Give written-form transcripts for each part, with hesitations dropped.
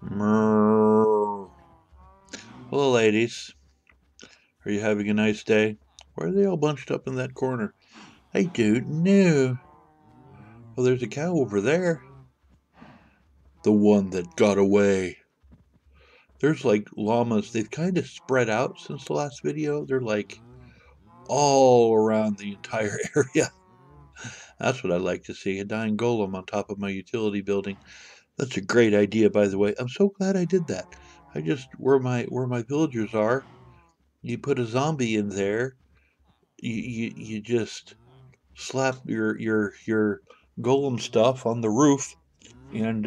Mrrr. Hello, ladies. Are you having a nice day? Why are they all bunched up in that corner? I don't know. Well, there's a cow over there. The one that got away. There's like llamas. They've kind of spread out since the last video. They're like all around the entire area. That's what I like to see. A dying golem on top of my utility building. That's a great idea, by the way. I'm so glad I did that. I just where my villagers are, you put a zombie in there. You just slap your golem stuff on the roof and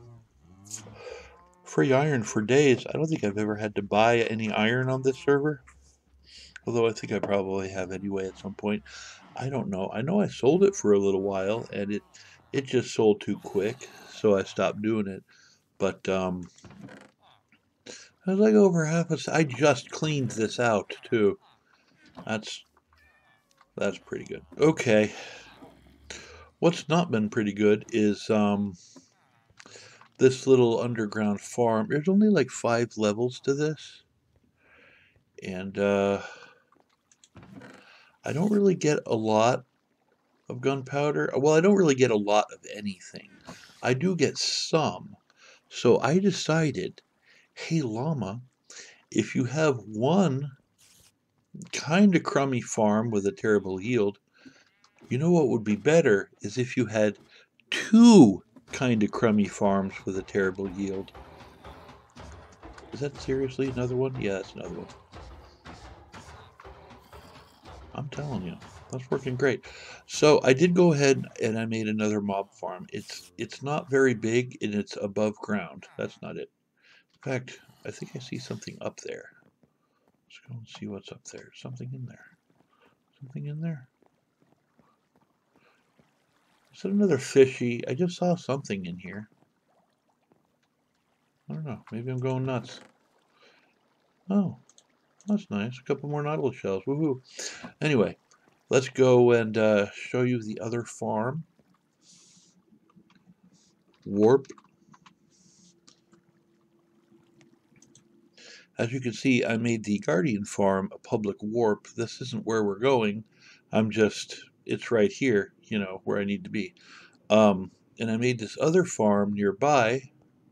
free iron for days. I don't think I've ever had to buy any iron on this server, although I think I probably have anyway at some point. I don't know. I know I sold it for a little while and it just sold too quick, so I stopped doing it. But I was like over half a. I just cleaned this out too. That's that's pretty good. Okay, what's not been pretty good is this little underground farm. There's only like 5 levels to this, and I don't really get a lot of gunpowder. Well, I don't really get a lot of anything. I do get some. So I decided, hey, Llama, if you have one kind of crummy farm with a terrible yield, you know what would be better is if you had two kind of crummy farms with a terrible yield. Is that seriously another one? Yeah, that's another one. I'm telling you, that's working great. So I did go ahead and I made another mob farm. It's not very big and it's above ground. That's not it. In fact, I think I see something up there. Let's go and see what's up there. Something in there. Something in there. Is it another fishy? I just saw something in here. I don't know. Maybe I'm going nuts. Oh, that's nice. A couple more Nautilus shells. Woohoo. Anyway, let's go and show you the other farm. Warp. As you can see, I made the Guardian farm a public warp. This isn't where we're going. It's right here, you know, where I need to be. And I made this other farm nearby,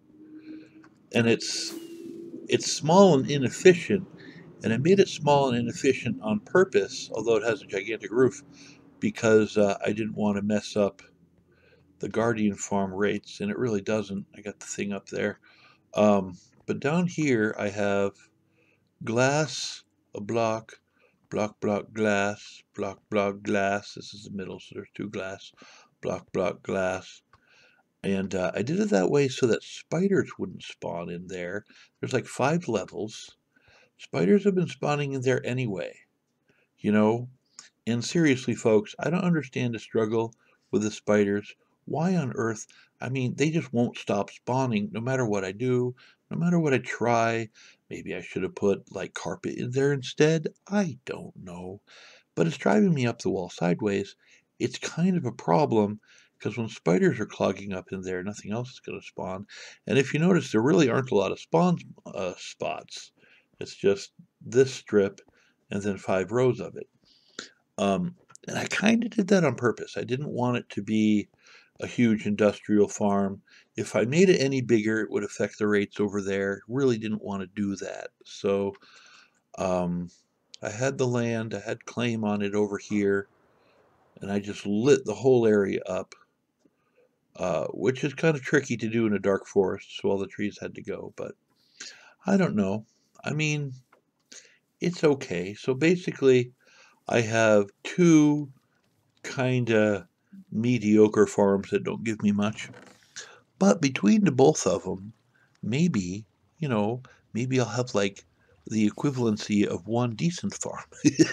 and it's small and inefficient. And I made it small and inefficient on purpose, although it has a gigantic roof, because I didn't want to mess up the Guardian farm rates, and it really doesn't. I got the thing up there. But down here I have glass, a block, block, glass, block, glass. This is the middle, so there's 2 glass, block, glass. And I did it that way so that spiders wouldn't spawn in there. There's like 5 levels. Spiders have been spawning in there anyway, you know? And seriously, folks, I don't understand the struggle with the spiders. Why on earth? I mean, they just won't stop spawning no matter what I do, no matter what I try. Maybe I should have put like carpet in there instead. I don't know. But it's driving me up the wall sideways. It's kind of a problem because when spiders are clogging up in there, nothing else is going to spawn. And if you notice, there really aren't a lot of spawn spots. It's just this strip and then 5 rows of it. And I kind of did that on purpose. I didn't want it to be a huge industrial farm. If I made it any bigger, it would affect the rates over there. Really didn't want to do that. So um, I had the land, I had claim on it over here, and I just lit the whole area up, which is kind of tricky to do in a dark forest, so all the trees had to go. But I don't know. I mean, it's okay. So basically, I have 2 kind of mediocre farms that don't give me much. But between the both of them, maybe, you know, maybe I'll have like the equivalency of 1 decent farm.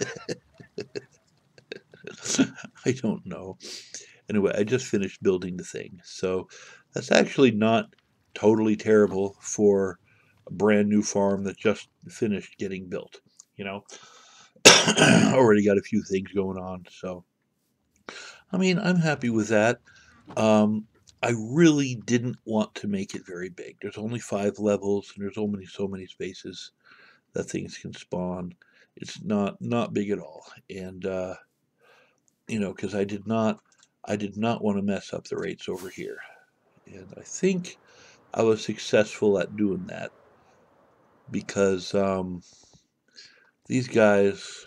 I don't know. Anyway, I just finished building the thing. So that's actually not totally terrible for a brand new farm that just finished getting built, you know. Already got a few things going on. So, I mean, I'm happy with that. Um, I really didn't want to make it very big. There's only 5 levels, and there's only so many spaces that things can spawn. It's not big at all, and because I did not want to mess up the rates over here, and I think I was successful at doing that because these guys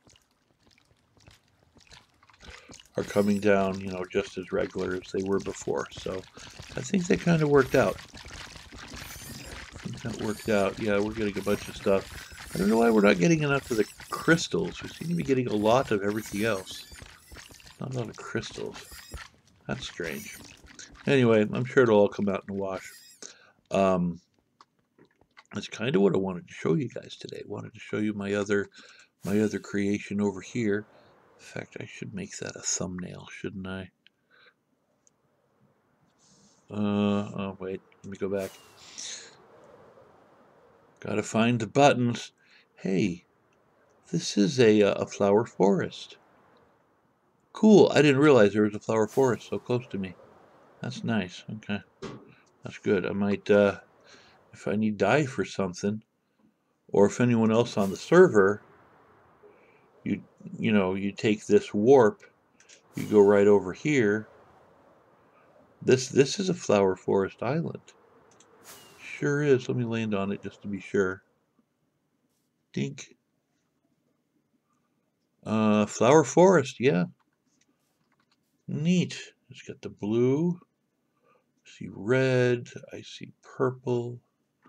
are coming down, just as regular as they were before. So I think that kind of worked out. That worked out. Yeah, we're getting a bunch of stuff. I don't know why we're not getting enough of the crystals. We seem to be getting a lot of everything else. Not a lot of crystals. That's strange. Anyway, I'm sure it'll all come out in the wash. Um, that's kind of what I wanted to show you guys today. I wanted to show you my other creation over here. In fact, I should make that a thumbnail, shouldn't I? Oh wait, let me go back. Gotta find the buttons. Hey, this is a flower forest. Cool, I didn't realize there was a flower forest so close to me. That's nice, okay. That's good. I might, if I need dye for something, or if anyone else on the server, you take this warp, you go right over here. This is a flower forest island. Sure is. Let me land on it just to be sure. Dink. Flower forest, yeah. Neat. It's got the blue. I see red. I see purple.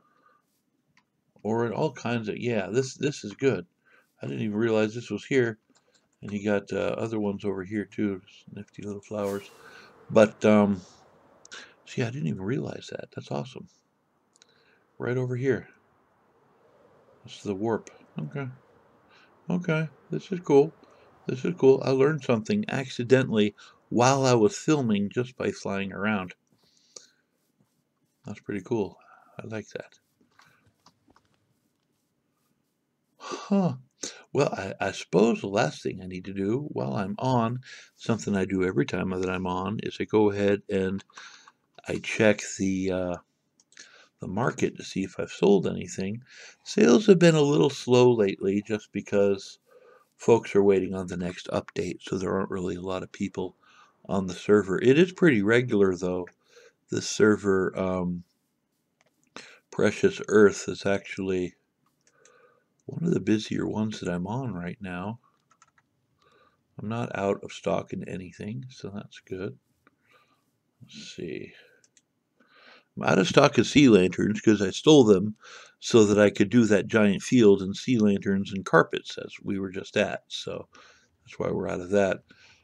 Or all kinds of, yeah, this is good. I didn't even realize this was here. And you got other ones over here too. Nifty little flowers. But, see, I didn't even realize that. That's awesome. Right over here. This is the warp. Okay. Okay. This is cool. This is cool. I learned something accidentally while I was filming just by flying around. That's pretty cool. I like that. Huh. Well, I suppose the last thing I need to do while I'm on, something I do every time that I'm on, is I go ahead and I check the market to see if I've sold anything. Sales have been a little slow lately just because folks are waiting on the next update, so there aren't really a lot of people on the server. It is pretty regular though. The server, Precious Earth, is actually one of the busier ones that I'm on right now. I'm not out of stock in anything, so that's good. Let's see. I'm out of stock of sea lanterns because I stole them so that I could do that giant field in sea lanterns and carpets as we were just at. So that's why we're out of that.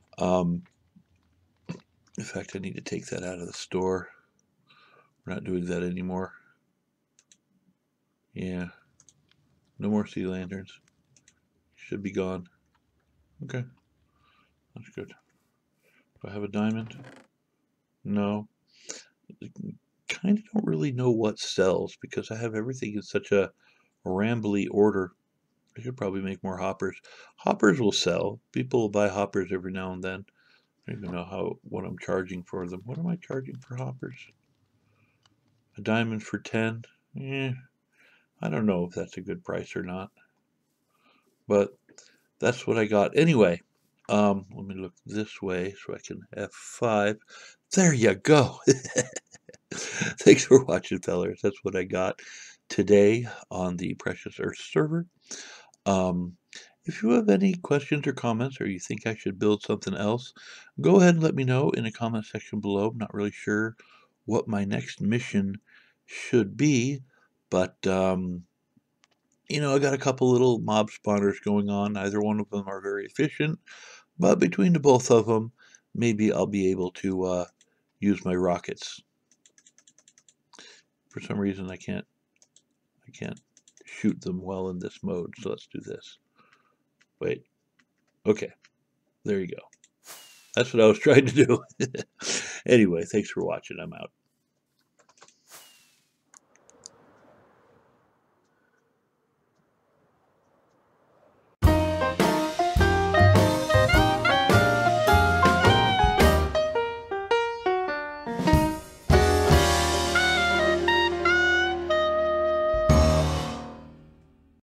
In fact, I need to take that out of the store. We're not doing that anymore. Yeah. No more sea lanterns. Should be gone. Okay. That's good. Do I have a diamond? No. Kind of don't really know what sells because I have everything in such a rambly order. I should probably make more hoppers. Hoppers will sell. People will buy hoppers every now and then. I don't even know what I'm charging for them. What am I charging for hoppers? A diamond for 10? I don't know if that's a good price or not. But that's what I got. Anyway, let me look this way so I can F5. There you go. Thanks for watching, fellers. That's what I got today on the Precious Earth server. If you have any questions or comments, or you think I should build something else, go ahead and let me know in the comment section below. I'm not really sure what my next mission should be, but I got a couple little mob spawners going on. Neither one of them are very efficient, but between the both of them, maybe I'll be able to use my rockets. For some reason, I can't shoot them well in this mode, so let's do this. Wait. Okay. There you go. That's what I was trying to do. Anyway, thanks for watching. I'm out.